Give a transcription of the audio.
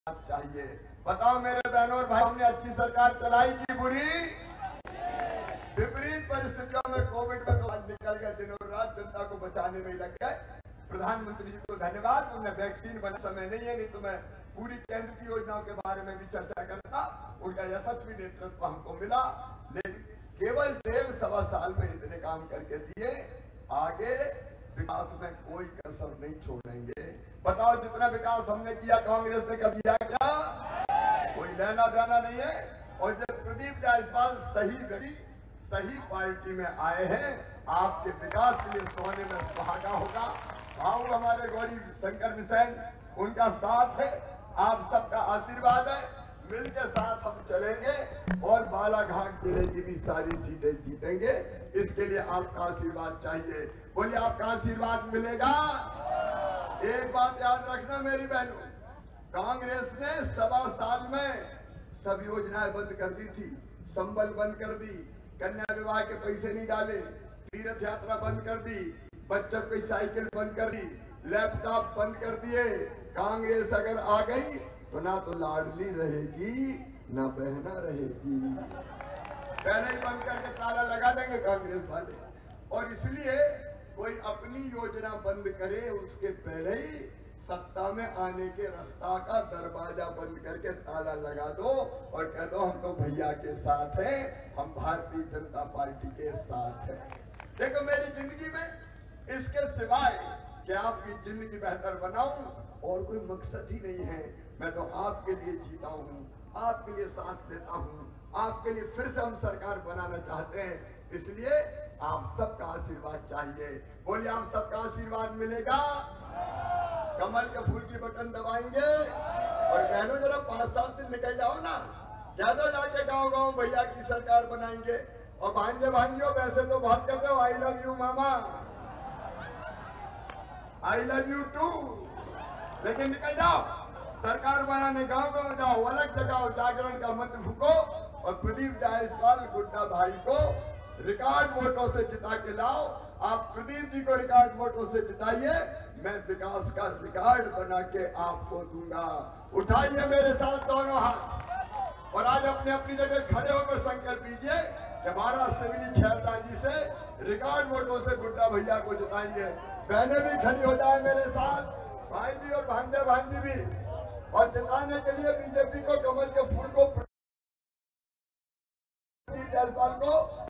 चाहिए। बताओ मेरे बहनों और भाई, हमने अच्छी सरकार चलाई की बुरी? विपरीत परिस्थितियों में कोविड में तो निकल गए, दिनों रात जनता को बचाने में लग गए। प्रधानमंत्री जी को धन्यवाद, उन्हें वैक्सीन बना समय नहीं है, नहीं तो मैं पूरी केंद्र की योजनाओं के बारे में भी चर्चा करता। उनका यशस्वी नेतृत्व हमको मिला, लेकिन केवल 1.5 साल में इतने काम करके दिए। आगे विकास में कोई कसर नहीं छोड़ेंगे। बताओ जितना विकास हमने किया कांग्रेस ने कभी किया क्या? कोई लेना देना नहीं है। और जब प्रदीप जायसवाल सही पार्टी में आए हैं, आपके विकास के लिए सोने में सुहागा होगा। भाऊ हमारे गौरी शंकर मिशन, उनका साथ है, आप सबका आशीर्वाद है। मिलकर साथ हम चलेंगे और बालाघाट जिले की भी सारी सीटें जीतेंगे। इसके लिए आपका आशीर्वाद चाहिए। बोलिए आपका आशीर्वाद मिलेगा? एक बात याद रखना मेरी बहनों, कांग्रेस ने 1.25 साल में सब योजनाएं बंद कर दी थी। संबल बंद कर दी, कन्या विवाह के पैसे नहीं डाले, तीर्थ यात्रा बंद कर दी, बच्चों की साइकिल बंद कर दी, लैपटॉप बंद कर दिए। कांग्रेस अगर आ गई तो ना तो लाडली रहेगी ना बहना रहेगी। पहले ही बंद करके ताला लगा देंगे कांग्रेस वाले। और इसलिए कोई अपनी योजना बंद करे उसके पहले ही सत्ता में आने के रास्ता का दरवाजा बंद करके ताला लगा दो और कह दो हम तो भैया के साथ हैं, हम भारतीय जनता पार्टी के साथ हैं। देखो मेरी जिंदगी में इसके सिवाय कि आपकी जिंदगी बेहतर बनाऊं और कोई मकसद ही नहीं है। मैं तो आपके लिए जीता हूं, आपके लिए सांस लेता हूं, आपके लिए फिर से हम सरकार बनाना चाहते हैं। इसलिए आप सबका आशीर्वाद चाहिए। बोलिए आप सबका आशीर्वाद मिलेगा? कमल के फूल की बटन दबाएंगे। और बहनों जरा 5-7 दिन निकल जाओ ना, कह दो जाके गाँव भैया की सरकार बनाएंगे। और भांजियों वैसे तो बहुत कहते हो I love you mama, I love you too, लेकिन निकल जाओ सरकार बनाने, गाँव जाओ, अलग जगह जागरण का मंत्र फूको और प्रदीप जायसवाल गुड्डा भाई को रिकॉर्ड वोटों से जिता के लाओ। आप प्रदीप जी को रिकॉर्ड वोटों से जिताइए, मैं विकास का रिकॉर्ड बना के आपको दूंगा। उठाइए मेरे साथ दोनों हाथ और आज अपने अपनी जगह खड़े होकर संकल्प लीजिए कि महाराष्ट्र सिविली खैरदान जी से रिकॉर्ड वोटों से गुड्डा भैया को जिताएंगे। बहनें भी खड़ी हो जाए मेरे साथ, भाई भी और भांजी भी। और जिताने के लिए बीजेपी को, कमल के फूल को, प्रदीप जायसवाल को